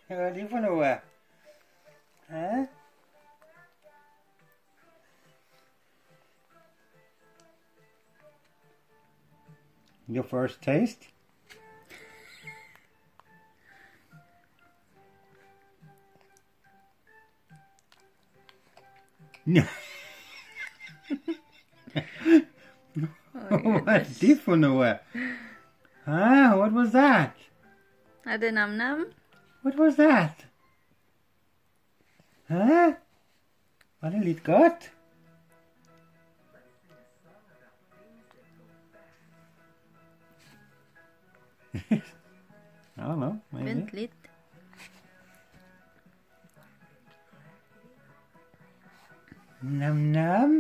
Vad är det för något? Huh? Your first taste? What's det för något? Huh? What was that? Är det namn? What was that? Huh? Var det lite gott? I don't know, maybe. Vänta lite. Nam nam.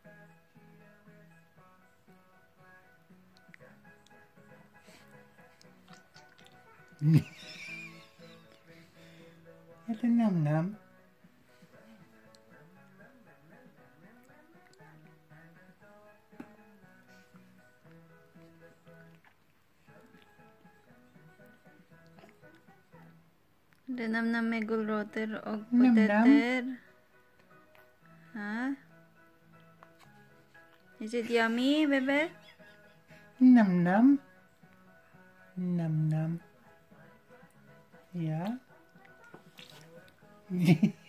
Är det nam nam? Det är namn med gulrötter och Nam, nam. potäter. Huh? Is it yummy, baby? Nam nam. Nam nam. Ja.